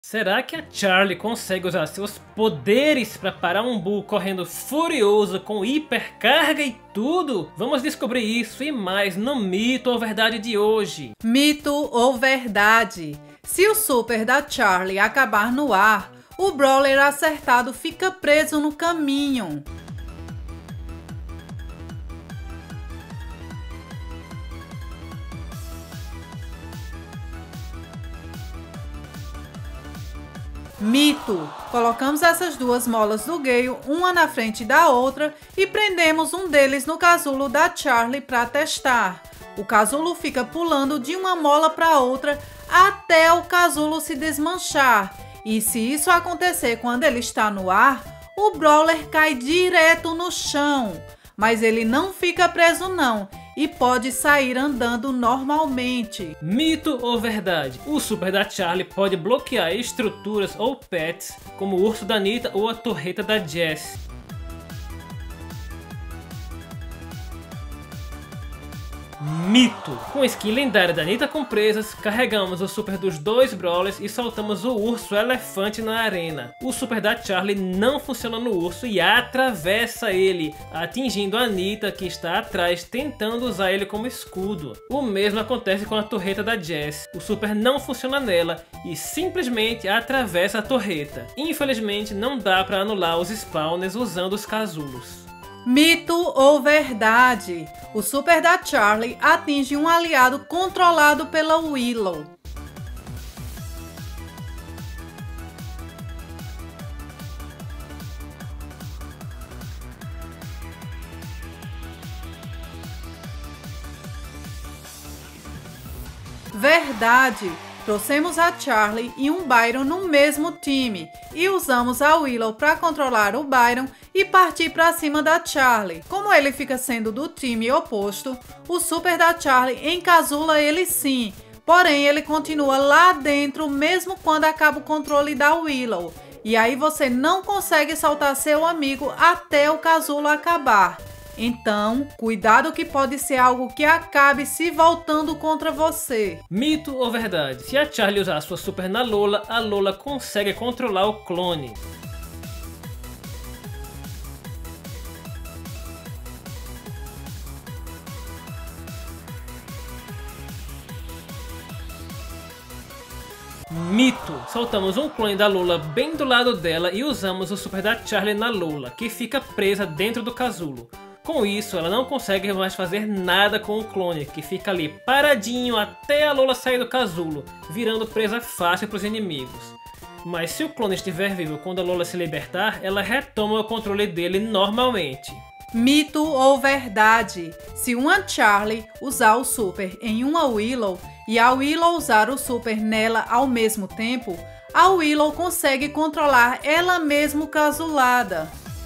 Será que a Charlie consegue usar seus poderes para parar um Buu correndo furioso com hipercarga e tudo? Vamos descobrir isso e mais no Mito ou Verdade de hoje. Mito ou verdade? Se o super da Charlie acabar no ar, o Brawler acertado fica preso no caminho. Mito. Colocamos essas duas molas do Gale, uma na frente da outra, e prendemos um deles no casulo da Charlie para testar. O casulo fica pulando de uma mola para outra até o casulo se desmanchar. E se isso acontecer quando ele está no ar, o Brawler cai direto no chão. Mas ele não fica preso não e pode sair andando normalmente. Mito ou verdade? O super da Charlie pode bloquear estruturas ou pets, como o urso da Nita ou a torreta da Jess. Mito! Com a skin lendária da Nita com presas, carregamos o super dos dois Brawlers e soltamos o urso elefante na arena. O super da Charlie não funciona no urso e atravessa ele, atingindo a Nita que está atrás, tentando usar ele como escudo. O mesmo acontece com a torreta da Jess. O super não funciona nela e simplesmente atravessa a torreta. Infelizmente não dá para anular os spawners usando os casulos. Mito ou verdade? O super da Charlie atinge um aliado controlado pela Willow. Verdade! Trouxemos a Charlie e um Byron no mesmo time e usamos a Willow para controlar o Byron e partir para cima da Charlie. Como ele fica sendo do time oposto, o super da Charlie encasula ele sim, porém ele continua lá dentro mesmo quando acaba o controle da Willow. E aí você não consegue soltar seu amigo até o casulo acabar. Então, cuidado que pode ser algo que acabe se voltando contra você. Mito ou verdade? Se a Charlie usar sua super na Lola, a Lola consegue controlar o clone. Mito! Soltamos um clone da Lola bem do lado dela e usamos o super da Charlie na Lola, que fica presa dentro do casulo. Com isso, ela não consegue mais fazer nada com o clone, que fica ali paradinho até a Lola sair do casulo, virando presa fácil para os inimigos. Mas se o clone estiver vivo quando a Lola se libertar, ela retoma o controle dele normalmente. Mito ou verdade? Se uma Charlie usar o super em uma Willow e a Willow usar o super nela ao mesmo tempo, a Willow consegue controlar ela mesma casulada.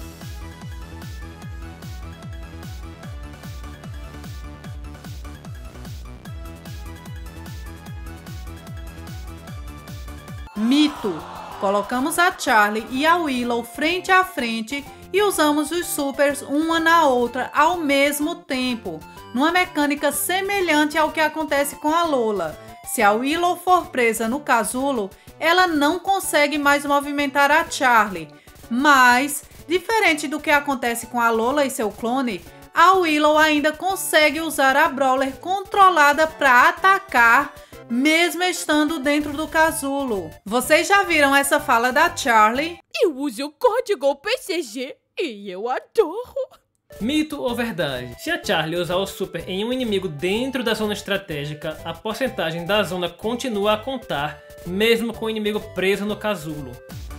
Mito. Colocamos a Charlie e a Willow frente a frente e usamos os supers uma na outra ao mesmo tempo, numa mecânica semelhante ao que acontece com a Lola. Se a Willow for presa no casulo, ela não consegue mais movimentar a Charlie. Mas, diferente do que acontece com a Lola e seu clone, a Willow ainda consegue usar a Brawler controlada para atacar, mesmo estando dentro do casulo. Vocês já viram essa fala da Charlie? Eu uso o código PCG e eu adoro! Mito ou verdade? Se a Charlie usar o super em um inimigo dentro da zona estratégica, a porcentagem da zona continua a contar, mesmo com o inimigo preso no casulo.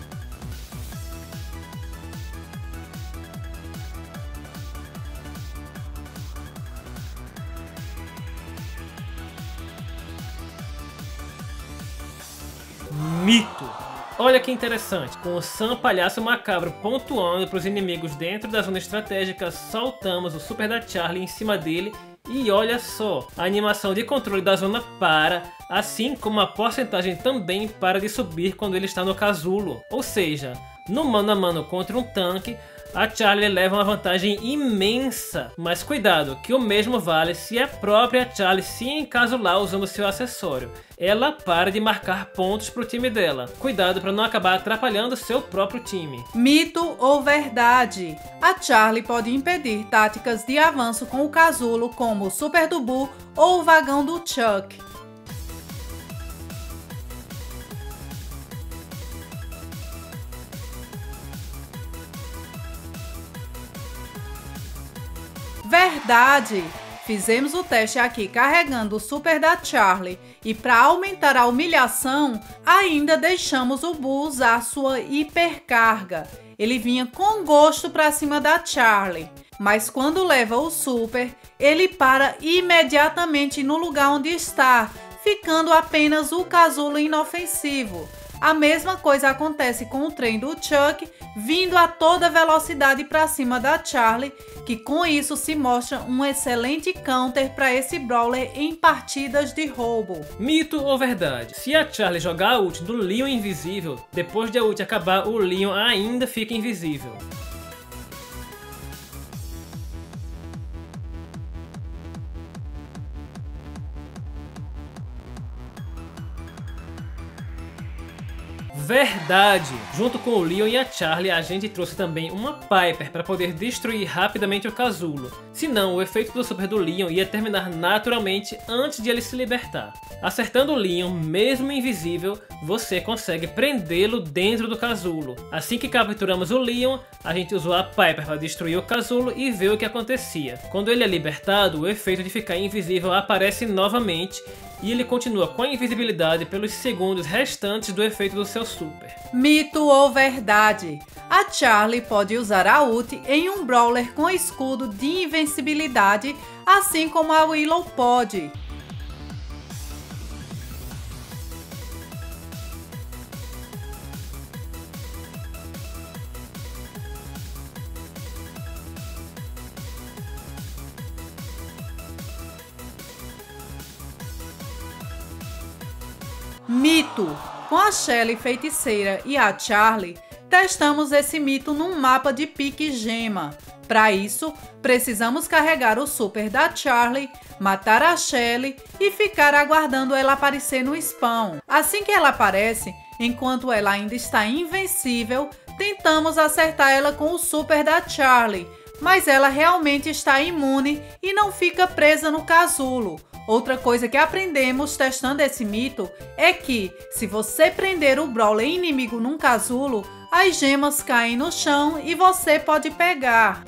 Mito! Olha que interessante, com o Sam Palhaço Macabro pontuando para os inimigos dentro da zona estratégica, soltamos o super da Charlie em cima dele e olha só, a animação de controle da zona para, assim como a porcentagem também para de subir quando ele está no casulo. Ou seja, no mano a mano contra um tanque, a Charlie leva uma vantagem imensa. Mas cuidado, que o mesmo vale se a própria Charlie se encasular usando seu acessório. Ela para de marcar pontos para o time dela. Cuidado para não acabar atrapalhando seu próprio time. Mito ou verdade? A Charlie pode impedir táticas de avanço com o casulo, como o Super do Boo ou o vagão do Chuck. Verdade! Fizemos o teste aqui carregando o super da Charlie e para aumentar a humilhação, ainda deixamos o Boo usar sua hipercarga. Ele vinha com gosto para cima da Charlie, mas quando leva o super, ele para imediatamente no lugar onde está, ficando apenas o casulo inofensivo. A mesma coisa acontece com o trem do Chuck, vindo a toda velocidade para cima da Charlie, que com isso se mostra um excelente counter para esse brawler em partidas de roubo. Mito ou verdade? Se a Charlie jogar a ult do Leon invisível, depois de a ult acabar, o Leon ainda fica invisível. Verdade! Junto com o Leon e a Charlie, a gente trouxe também uma Piper para poder destruir rapidamente o casulo. Senão, o efeito do super do Leon ia terminar naturalmente antes de ele se libertar. Acertando o Leon, mesmo invisível, você consegue prendê-lo dentro do casulo. Assim que capturamos o Leon, a gente usou a Piper para destruir o casulo e ver o que acontecia. Quando ele é libertado, o efeito de ficar invisível aparece novamente e ele continua com a invisibilidade pelos segundos restantes do efeito do seu super. Mito ou verdade? A Charlie pode usar a ult em um brawler com escudo de invencibilidade, assim como a Willow pode. Mito! Com a Shelly feiticeira e a Charlie, testamos esse mito num mapa de pique gema. Para isso, precisamos carregar o super da Charlie, matar a Shelly e ficar aguardando ela aparecer no spawn. Assim que ela aparece, enquanto ela ainda está invencível, tentamos acertar ela com o super da Charlie, mas ela realmente está imune e não fica presa no casulo. Outra coisa que aprendemos testando esse mito é que, se você prender o brawler inimigo num casulo, as gemas caem no chão e você pode pegar.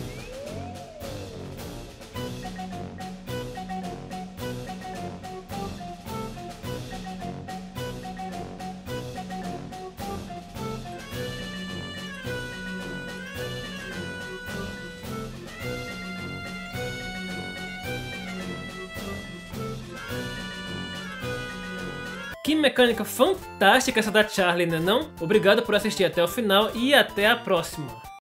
Que mecânica fantástica essa da Charlie, né não? Obrigado por assistir até o final e até a próxima!